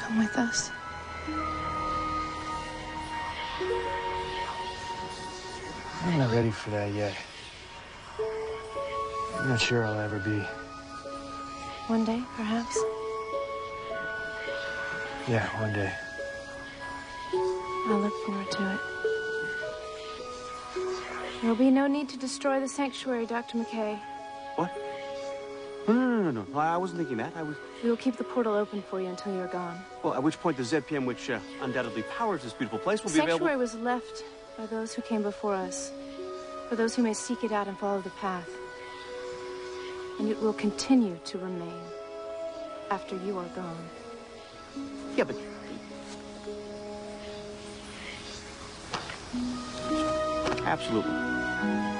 come with us? I'm not ready for that yet. I'm not sure I'll ever be. One day, perhaps? Yeah, one day. I'll look forward to it. There'll be no need to destroy the sanctuary, Dr. McKay. What? No. I wasn't thinking that. We will keep the portal open for you until you're gone. Well, at which point the ZPM, which undoubtedly powers this beautiful place, will be available. The sanctuary was left by those who came before us, for those who may seek it out and follow the path. And it will continue to remain after you are gone. Yeah, but... Absolutely.